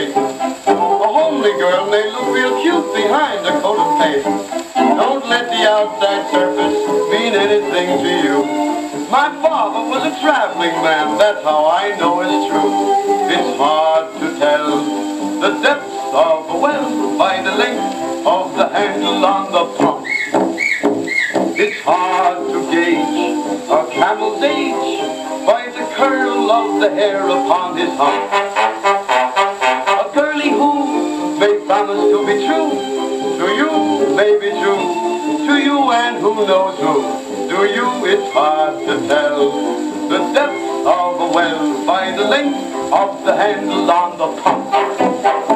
face. A homely girl may look real cute behind a coat of paint. Don't let the outside surface mean anything to you. My father was a traveling man, that's how I know it's true. It's hard to tell the depth of a well by the length of the handle on the pump. It's hard to gauge a camel's age by the curl of the hair upon his hump. A girlie who may promise to be true to you may be true to you, and who knows who. To you it's hard to tell the depth of a well by the length of the handle on the pump.